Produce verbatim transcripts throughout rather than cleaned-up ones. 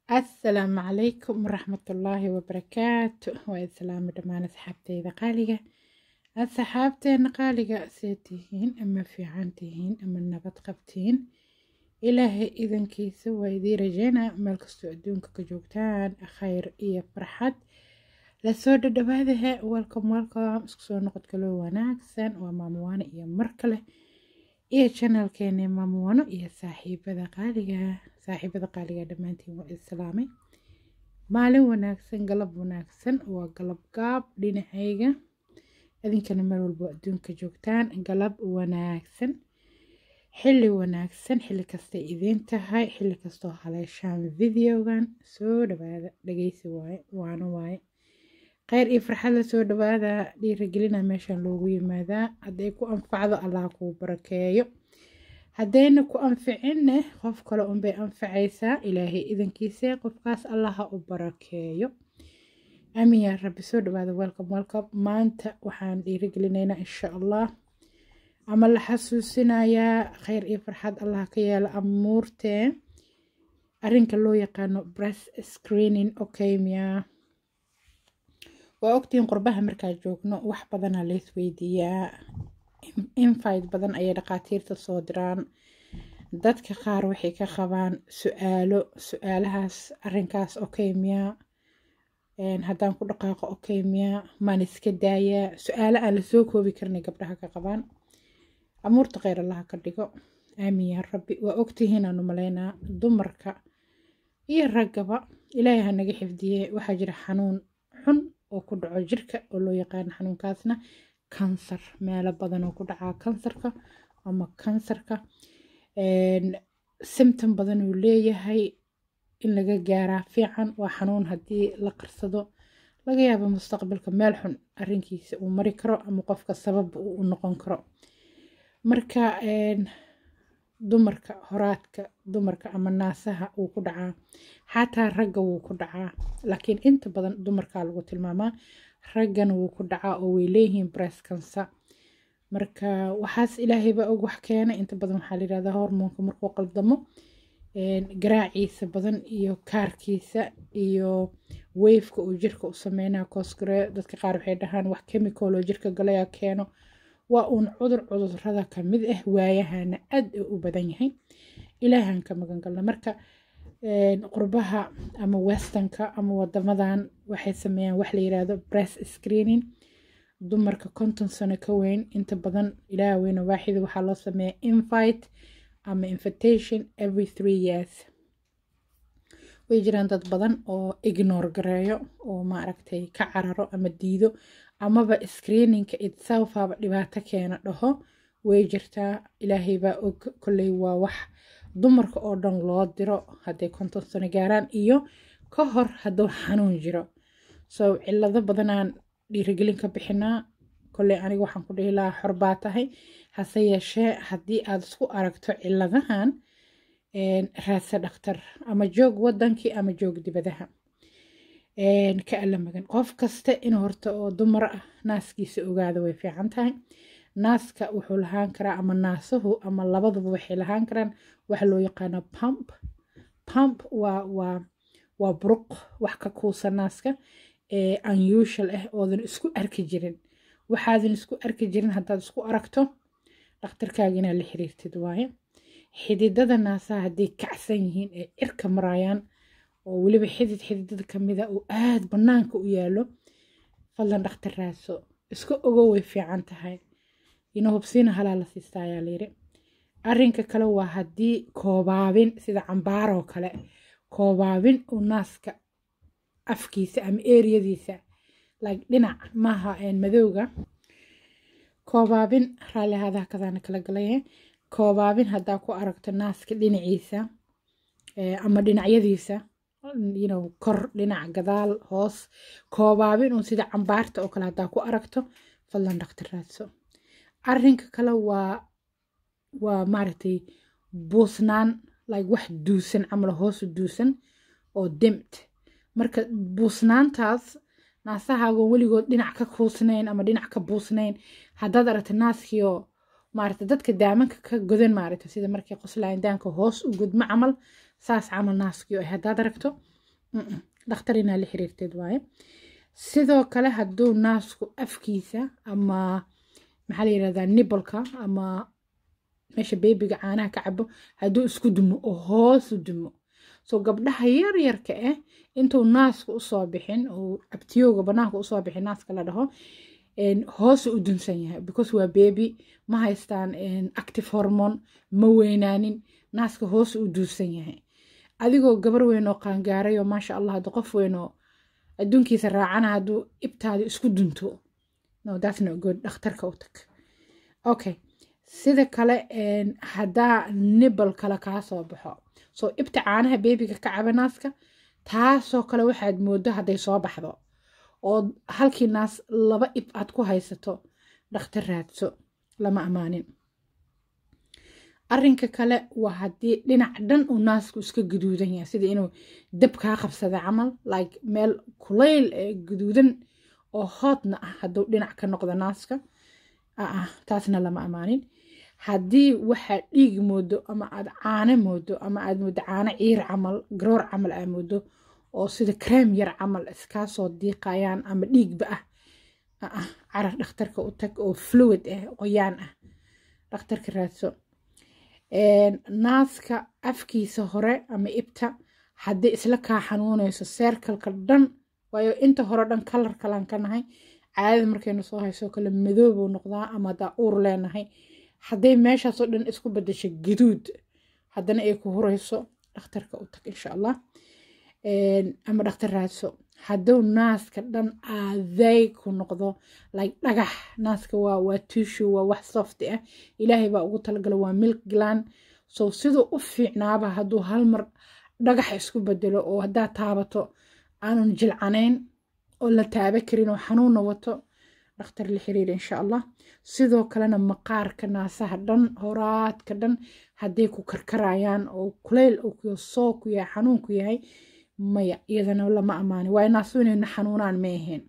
السلام عليكم ورحمة الله وبركاته. والسلام دمان أصحابتي ذا قالقة أصحابتين قالقة سيتهين أما في عنتهين أما النبات قبتين إلهي إذن كيسو ويدي رجينا مالكستو أدونك كجوكتان خير إيا فرحات لسود دبادها والكم والكم اسكسو نقد كلو وناكسن وماموانا إيا مركله إيا channel كيني ماموانا إيا صاحبة ذا قالقة صاحبة قالقة دمانتين والسلامي maalin wanaagsan galab wanaagsan waa galab gaab dhinacayga idinkana meel walbo adduunka joogtaan galab wanaagsan xilli wanaagsan xilli kasta idin tahay xilli kastoo haleeshaan videogan soo dhawaada dhageysi waaye waana waaye khayr iyo farxad la soo dhawaada dhiirigelina meeshan loogu yimaadaa hadday ku anfacdo allah kuu barakeeyo haddayna ku anficinne qof kale unbay anfacaysaa ilaahay idankiisa qofkaas allaha u barakeeyo aamin yaa rabbi. soo dhawaada welcome welcome maanta waxaan dhiirigelinaynaa insha allah ama la xasuusinayaa khayr iyo farxad allah ka yeelo amuurtee arrinka loo yaqaano breast screening okemia. waa ogtiin qurbaha markaa joogno wax badanaa la isweydiiyaa invite badan ayay dhaqaatiirta soo diraan dadka qaar waxay ka qabaan su-aalo su-aalahaas arrinkaas okemia haddaan ku dhaqaaqo okemia maan iska daayaa su-aalo aan lasoo koobi karnay gabdhaha ka qabaan amuurta kheyr allaha ka dhigo aamin yaa rabbi. waa ogtihiin aanu malaynaa dumarka iyo raggaba ilaahay ha naga xifdiye waxaa jira xanuun xun oo ku dhaco jirka oo loo yaqaano xanuunkaasna kansar. meelo badan oo ku dhacaa kansarka ama kansarka symptom badan uu leeyahay in laga gaaraa fiican. waa xanuun haddii la qarsado laga yaabo mustaqbalka meel xun arrinkiisa uu mari karo ama qofka sabab uu noqon karo. marka dumarka horaadka dumarka ama naasaha wuu ku dhacaa xataa ragga wuu ku dhacaa laakiin inta badan dumarkaa lagu tilmaamaa raggana wuu ku dhacaa oo way leeyihiin breast cancer. marka waxaas ilaahayba og wax keena inta badan waxaa la yirahdaa hormoonka markuu qaldamo garaaciisa badan iyo kaarkiisa iyo waveka uu jirka u sameynaa koosgare dadka qaar waxay dhahaan wax chemical oo jirka galaya keeno. waa uun cudur cudurrada ka mid ah waayahana aad u badan yahay ilaahan ka magan galna. marka qurbaha ama westernka ama wadamadan waxay sameeyaan wax la yiraahdo breast screening. dumarka konton sano ka weyn inta badan ilaaha weyna waaxid waxaa loo sameeyaa invite ama invitation every three years. way jiraan dad badan oo ignore gareeyo oo maaragtay ka cararo ama diido amaba screeningka itself aba dhibaato keena dhaho way jirtaa. ilaahay baa og kolley waa wax dumarka oo dhan loo diro hadday konton sano gaaraan iyo ka hor hadduu xanuun jiro. so cillado badanaan dhiirigelin ka bixinaa. kolley aniga waxaan ku dhihi lahaa xor baa tahay hase yeeshee haddii aad isku aragto cilladahan raadsa dhakhtar ama joog wadankii ama joog dibadaha ka alla magan. qof kasta inuu horta oo dumar ah naaskiisa ogaado way fiican tahay. naaska wuxuu lahaan karaa ama naasuhu ama labaduba waxay lahaan karaan waxa loo yaqaano pump. pump waa waa waa buruq wax ka kuusa naaska ee unusual ah oodan isku arki jirin. waxaadan isku arki jirin haddaad isku aragto dhakhtarkaaga inaad la xiriirtid waaye. xididada naasaha hadday kacsan yihiin ee cirka marayaan oo weliba xidid xididada kamida uu aad banaanka u yaalo fadlan dhakhtar raadso iska ogo way fiican tahay inuu hubsiina halaa la siistaa ayaa layiri. arrinka kale waa haddii koobaabin sida cambaaroo kale koobaabin uu naaska afkiisa ama eriyadiisa like dhinac maaha madowga koobaabin raalli hadaha kadaana kala galaya koobaabin haddaa ku aragto naaska dhinaciisa ama dhinacyadiisa you know kor dhinac gadaal hoos koobaabin uu sida cambaarta oo kale haddaa ku aragto fadlan dhakhtar raadso. arrinka kale waa waa maaragtay buusnaan like wax duusan camal hoos u duusan oo dimt. marka buusnaantaas naasahaago weligood dhinac ka kuusnayn ama dhinac ka buusnayn haddaad aragto naaskiyo maaragtay dadka daamanka ka godan maaragtay sida markay qoslayn daanka hoos u gudmo camal saas camal naaskiyo ay haddaad aragto dhakhtarina la xiriirteed waaye sidoo kale hadduu naasku afkiisa ama maxaa la yirahdaa nibolka ama meesha beebiga caanaha ka cabo hadduu isku dumo oo hoos u dumo soo gabdhaha yar yarka ah intuu naasku usoo bixin oo abtiyooga banaanka usoo bixin naaska la dhaho hoos u dunsan yahay because waa baby ma haystaan active hormone ma weynaanin naaska hoos u dunsan yahay adigoo gabar weyn oo qaangaaray oo maasha Allah hada qof weyn oo adduunkiisa raacana hadduu ibtaada isku dunto no that's not good dhakhtarka u tag okay sida kale haddaa nibal kale kaa soo baxo soo ibta caanaha beebiga ka caba naaska taasoo kale waxaad moodo hadday soo baxdo oo halkii naas laba ib aad ku haysato dhakhtar raadso lama amaanin arrinka kale waa haddii dhinac dhan uu naasku iska guduudan yahay sida inuu dab kaa qabsada camal like meel kulayl ee guduudan oo hoodna ah hadduu dhinac ka noqdo naaska ah taasna lama amaanin haddii waxaad dhiig moodo ama aad caano moodo ama aad moodo caano ciir camal garoor camal aad moodo oo sida cream yar camal iskaa soo diiqayaan ama dhiigba ah ah carar dhakhtarka u tag oo fluid ah qoyaan ah dhakhtarka raadso naaska afkiisa hore ama ibta haddii isla kaa xanuunayso seerkalka dhan waayo inta hore dhan kalar kalaan ka nahay caadada markaynu soo hayso kale madow buu noqdaa ama hadaa uur leenahay hadday meeshaasoo dhan isku bedasho gaduud haddana ay ku hurayso dhakhtarka u tag insha allah ama dhakhtar raadso hadduu naaska dhan aaday ku noqdo like dhagax naaska waa waa tissue waa wax soft ah ilaahay baa ugu talagala waa milk gland so sidoo u fiicnaaba hadduu hal mar dhagax isku bedelo oo haddaa taabato aanan jilcanayn oo la taaba karin oo xanuuna wato dhakhtar la xiriir insha allah sidoo kalena maqaarka naasaha dhan horaadka dhan hadday ku karkarayaan oo kuleyl oo soo ku yahay xanuun ku yahay maya iyadana lama amaani waa naasu inayna xanuunaan ma ahayn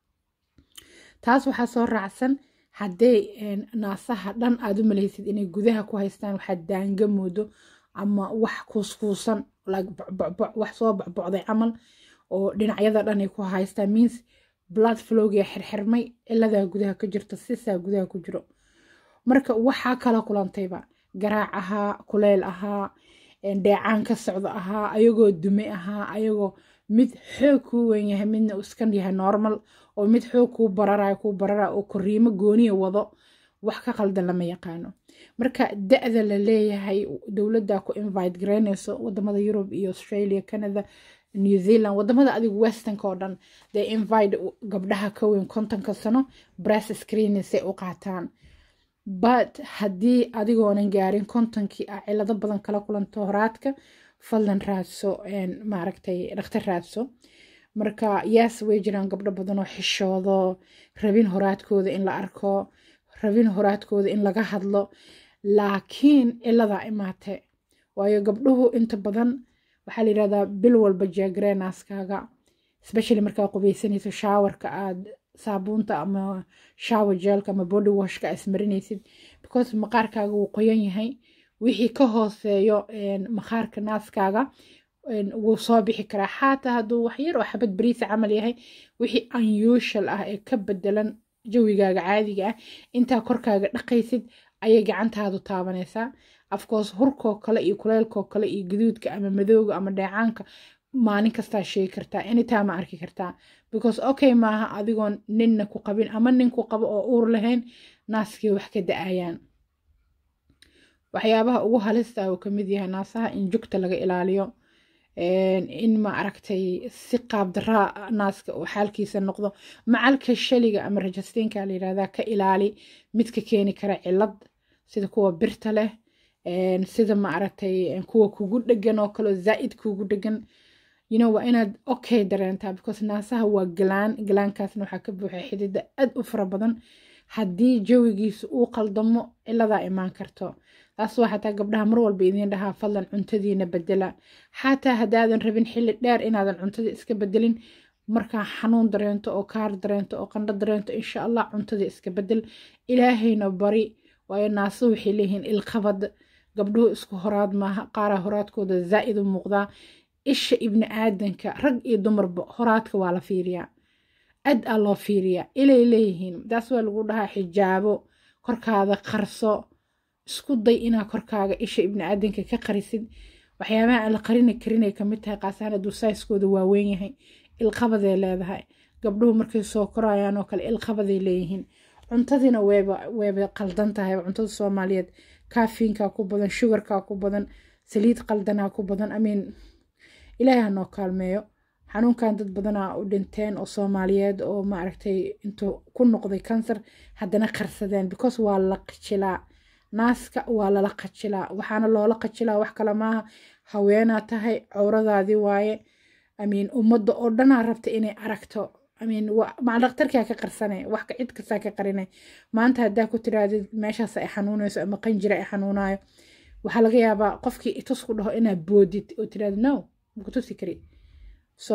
taas waxaa soo raacsan hadday naasaha dhan aad u malaysid inay gudaha ku haystaan waxaa daanga moodo ama wax kuuskuusan wax soo bocbocday camal oo dhinacyada dhan ay ku haystaan means blood flowga xirxirmay iladaa gudaha ka jirto sisaa gudaha ku jiro marka waxaa kala kulantayba garaac ahaa kuleyl ahaa dheecaan ka socdo ahaa ayagoo dume ahaa ayagoo mid xoog kuu weyn yahay midna iskan yahay normal oo mid xoog kuu bararayo kuu bararayo oo koriimo gooniya wado wax ka qaldan lama yaqaano marka da'da la leeyahay dowladda ku invite gareynayso wadamada Yurub iyo Australia Canada New Zealand wadamada adigu westernka oo dhan they invite gabdhaha ka weyn kontonka sano breast screening si u qaataan but haddii adigoonan gaarin kontonkii ah cilado badan kala kulanto horaadka fadlan raadso maaragtay dhakhtar raadso marka yes way jiraan gabdho badan oo xishoodo rabin horaadkooda in la arko rabin horaadkooda in laga hadlo laakiin ciladaa imaate waayo gabdhuhu inta badan waxaa la yirahdaa bil walba jeegree naaskaaga especially markaa qubaysanayso shaawarka aad saabuunta ama shower gelka ama body washka ismarinaysid because maqaarkaaga wuu qoyan yahay wixii ka hooseeyo maqaarka naaskaaga wuu soo bixi karaa xataa hadduu wax yar oo xabad bariis camal yahay wixii unusual ah ee ka bedelan jawigaaga caadiga ah intaa korkaaga dhaqaysid ayay gacantaadu taabanaysaa of course hurkoo kale iyo kuleylkoo kale iyo gaduudka ama madowga ama dheecaanka maalin kastaa sheegi kartaa anytime ma arki kartaa because okay maaha adigoon ninna ku qabin ama nin ku qabo oo uur lahayn naaskii wax ka da-ayaan waxyaabaha ugu halista uu kamid yahay naasaha in jugta laga ilaaliyo in ma aragtay si qaab daraa naaska uu xaalkiisa noqdo macalka shaliga ama rajastiinka la yiraahdaa ka ilaali midka keeni kara cilad sida kuwa birta leh sida ma aragtay kuwa kugu dhagan oo kale zaid kugu dhagan you know waa inaad okay dareentaa because naasaha waa galaan galaankaasna waxaa ka buuxa xidida aad u fara badan haddii jawigiisu uu qaldamo ciladaa imaan karto taas waa xataa gabdhaha mar walba idiin dhahaa fadlan cuntadiina bedela xataa haddaadan rabin xilli dheer inaadan cuntada iska bedelin markaa xanuun dareento oo kaar dareento oo qandho dareento insha allah cuntada iska bedel ilaahayna bari waayo naasa waxay leeyihiin ilqabad gabdhuhu isku horaad maaha qaaraa horaadkooda zaa'id u muuqdaa isha ibni aadanka rag iyo dumarba horaadka waa la fiiriyaa ad aa loo fiiriyaa ilay leeyihiin daas waa lagu dhahaa xijaabo korkaada qarso isku day inaa korkaaga isha ibni aadanka ka qarisid waxyaabaha aan la qarini karinay ka mid tahay qaasaan hadduu saiskooda waaweyn yahay ilqabaday leedahay gabdhuhu markay soo korayaan oo kale ilqabaday leeyihiin cuntadiina weeba weeba qaldan tahay cuntada soomaaliyeed kaafiinkaa ku badan shugarkaa ku badan saliid qaldanaa ku badan amiin ilaahay ha noo kaalmeeyo xanuunkan dad badanaa u dhinteen oo soomaaliyeed oo maaragtay intuu ku noqday kansar haddana qarsadeen because waa la qajilaa naaska waa lala qajilaa waxaana loola qajilaa wax kale maaha haweenaa tahay cawradaadii waaye amiin ummadda oo dhanaa rabta inay aragto amiin maca dhaktarkaa ka qarsanay wax ka cid kastaa ka qarinay maanta haddaa ku tiraadid meeshaas ay xanuunayso ama qanjira ay xanuunayo waxaa laga yaabaa qofkii itus ku dhaho inaad boodid oo tiraadid no maku tusi kari so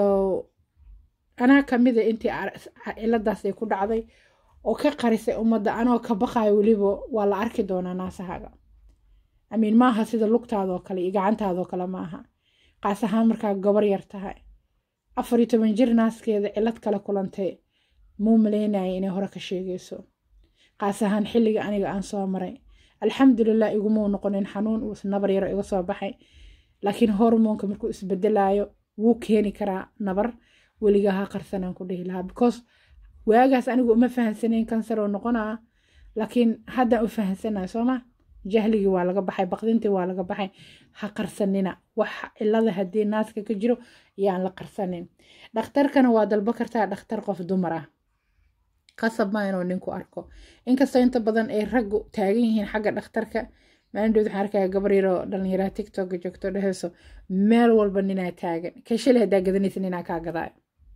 anaa kamida intii ciladaas ay ku dhacday oo ka qarisay ummadda anoo ka baqayo weliba waa la arki doonaa naasahaaga amiin maaha sida lugtaadoo kale iyo gacantaadoo kale maaha qaas ahaan markaa gabar yar tahay afar iyo toban jir naaskeeda cilad kale kulantay muu maleynaya inay hore ka sheegayso qaas ahaan xilliga aniga aan soo maray alxamdulilah igumau noqonin xanuun uu nabar yaro iga soo baxay laakiin hormoonka markuu isbedelaayo wuu keeni karaa nabar weligaa ha qarsanaan ku dhihi lahaa because waagaas anigu uma fahansaneyn kansar oo noqonaa laakiin haddaan u fahansanayo sooma jahligii waa laga baxay baqdintii waa laga baxay ha qarsanina wax cilada haddii naaska ka jiro yaan la qarsanin dhakhtarkana waa dalbo kartaa dhakhtar qof dumar ah qasab maa inuu ninku arko inkastoo inta badan ay raggu taagan yihiin xagga dhakhtarka maalindood waxaan arkaya gabar yaroo dhalinyaraa tiktoka joogto dheheyso meel walba ninaa taagan kashale haddaa gadanaysa ninaa kaa gadaayo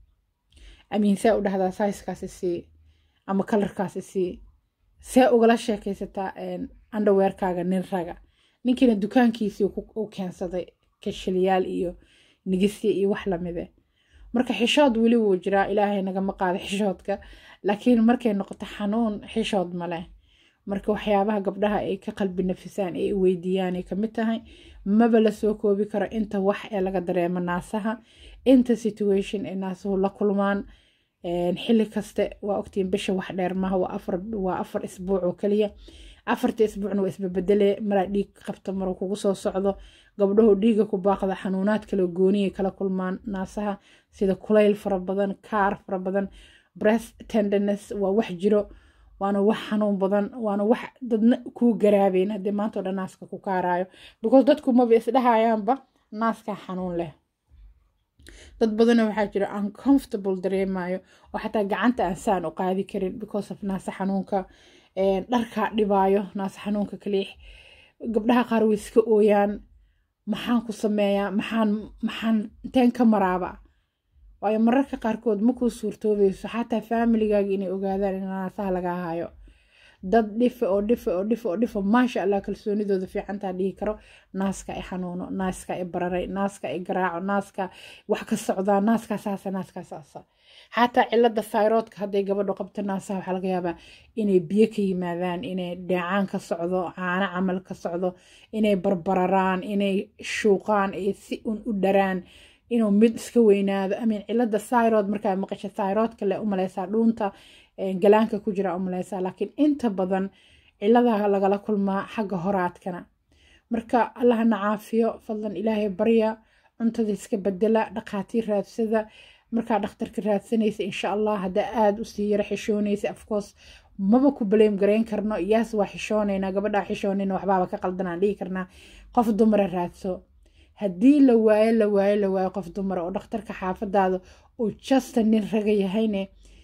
amiin see u dhahdaa saiskaasi sii ama kalarkaasi sii see ugala sheekaysataa underweerkaaga nin raga ninkiina dukaankiisii u keensaday kashaliyaal iyo nigisya iyo wax lamide marka xishood weli wuu jiraa ilaahay nagama qaada xishoodka laakiin markay noqoto xanuun xishood maleh marka waxyaabaha gabdhaha ay ka qalbi nafisaan ay weydiiyaan ay kamid tahay maba la soo koobi karo inta wax ee laga dareemo naasaha inta situation ay naasuhu la kulmaan xilli kaste waa ogtiin bisha wax dheer maaha waa afar waa afar isbuuc oo kaliya afartii isbuucna waa isbabedele maraa dhiig qabto maruu kugu soo socdo gabdhahu dhiiga ku baaqda xanuunaad kala gooniya kala kulmaan naasaha sida kulayl fara badan kaar fara badan breast tenderness waa wax jiro waana wax xanuun badan waana wax dadna kuu garaabeyn haddii maanta oo dhan naaska ku kaaraayo because dadku maba isdhahayaanba naaska xanuun leh dad badana waxaa jira uncomfortable dareemayo oo xataa gacanta aan saan u qaadi karin because of naasa xanuunka dharka dhibaayo naasa xanuunka kaliix gabdhaha qaar way iska ooyaan maxaan ku sameeyaa maxaan maxaan inteen ka maraaba waayo mararka qaarkood ma kuu suurtoobayso xataa familigaaga inay ogaadaan in naasaha laga hayo dad dhife oo dhife oo dhife oo dhife maasha allah kalsoonidooda fiicantaa dhihi karo naaska ay xanuuno naaska ay bararay naaska ay garaaco naaska wax ka socdaa naaska saasa naaska saasa xataa cilada thyroidka hadday gabadho qabto naasaha waxaa laga yaabaa inay biyo ka yimaadaan inay dheecaan ka socdo caano camal ka socdo inay barbararaan inay shuuqaan ay si un u dharaan inuu mid iska weynaado amiin cilada thyroid markaa maqasho thyroidka le umaleysaa dhuunta galaanka ku jira umaleysaa laakiin inta badan ciladaha lagala kulmaa xagga horaadkana marka allahna caafiyo fadlan ilaahay barya cuntada iska bedela dhaqaatiir raadsada markaa dhakhtarka raadsanaysa insha allah haddaa aada usii yara xishoonaysa afcourse maba ku blame garayn karno yaas waa xishoonaynaa gabadhaa xishoonayna waxbaaba ka qaldanaan dhihi karnaa qof dumara raadso haddii la waayo la waayo la waayo qof dumara oo dhakhtarka xaafadaada uu justa nin raga yahayne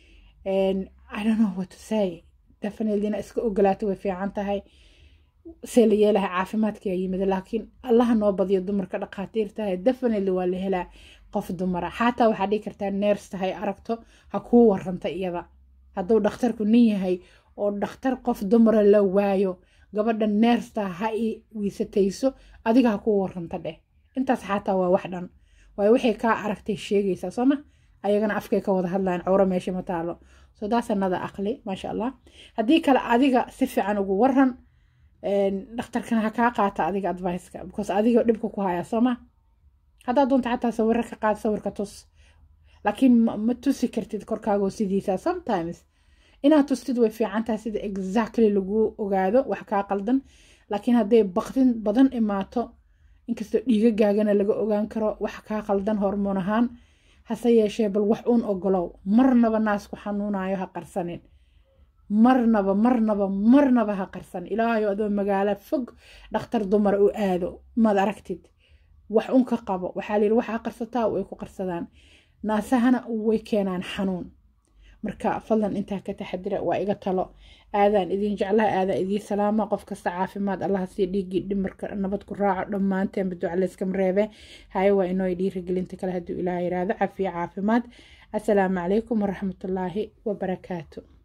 I don't know what to say definitely na iska ogolaato way fiican tahay see la yeelaha caafimaadka yaa yimid laakiin allaha noo badiyo dumarka dhaqaatiir tahay definitely waa la helaa qof dumara xataa waxaa dhihi kartaa neers tahay aragto ha kuu waranta iyada hadduu dhakhtarku nin yahay oo dhakhtar qof dumara la waayo gabadha neersta ha i wiisatayso adiga ha kuu waranta dheh intaas xataa waa wax dhan waayo waxay kaa aragtay sheegaysaa sooma ayagana afkay ka wada hadlayaan cawro meesha ma taalo so that's another aqli maasha allah haddii kale adiga si fiican ugu waran dhakhtarkana ha kaa qaata adiga advice-ka because adiga dhibka ku haya sooma haddaad doonto xataa sawirro ka qaad sawirka tus laakiin ma tusi kartid korkaagoo sidiisa sometimes inaad tustid way fiicantahay sida exactly lagu ogaado wax kaa qaldan laakiin hadday baqdin badan imaato inkastoo dhiigagaagana laga ogaan karo wax kaa qaldan hormoon ahaan hase yeeshee bal wax uun ogolow marnaba naasku xanuunayo ha qarsanin marnaba marnaba marnaba ha qarsan ilaahayo adoo magaalo fog dhakhtar dumar u aado maad aragtid wax uun ka qabo waxaa layidhi waxaa qarsataa way ku qarsadaan naasahana way keenaan xanuun marka fadlan intaa ka taxadira waa iga talo aadaan idin jeclaha aadaan idiin salaama qof kasta caafimaad allaha sii dhiigii dhimarka nabad ku raaco dhammaanteen baduca layskama reebe haye waa inoo dhiirigelinta kale hadduu ilaaha yiraahdo cafiya caafimaad assalaamu calaykum waraxmatullaahi wabarakaatu